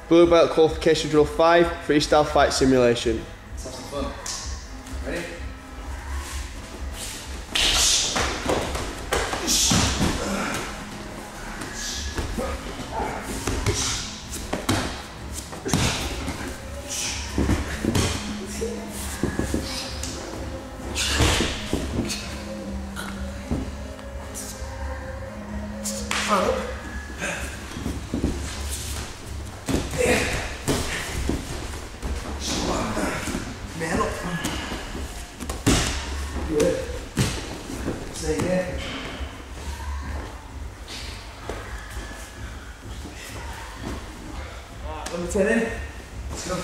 Blue belt qualification drill 5, freestyle fight simulation. Let's have some fun. Ready? Man up. Good. Stay here. Let me 10 in. Let's go.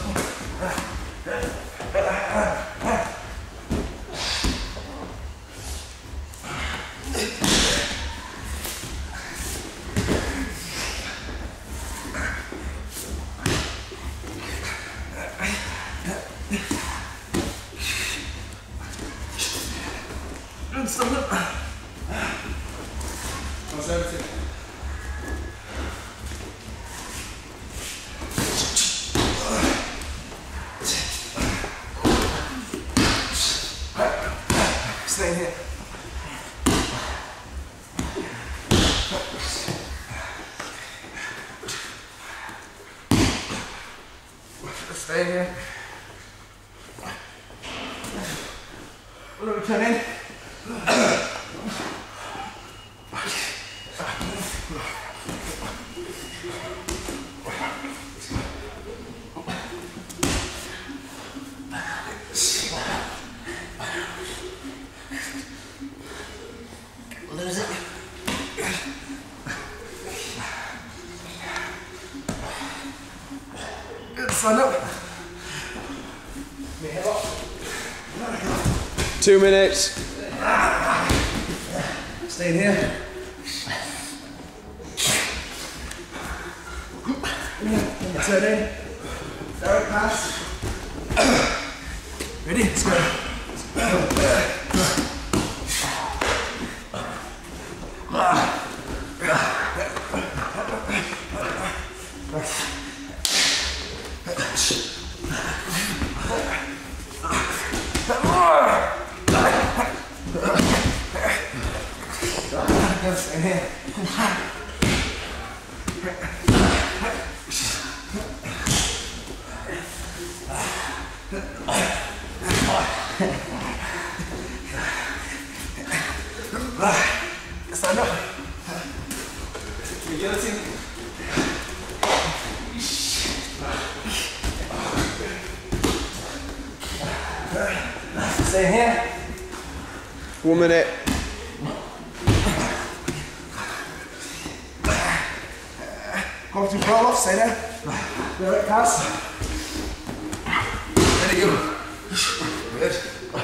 Stand up. Conservative. Stay here. Stay here. Let me turn in. Lose it. Good, stand up. 2 minutes. Stay in here. Turn in. Direct pass. Ready? Let's go. Stay here. 1 minute. Go to roll off, stay there. Direct pass. There you go. Good.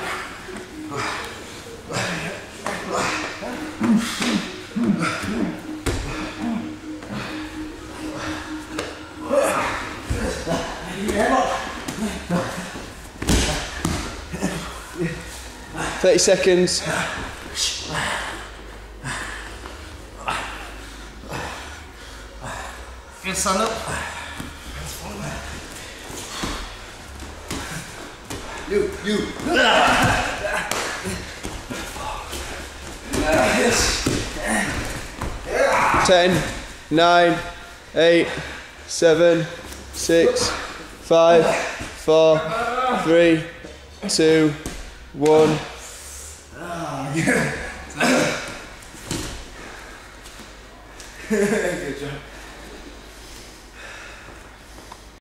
Yeah. 30 seconds. Good, stand up. You. Yes. 10, 9, 8, 7, 6, 5, 4, 3, 2, 1. Yeah. Good job.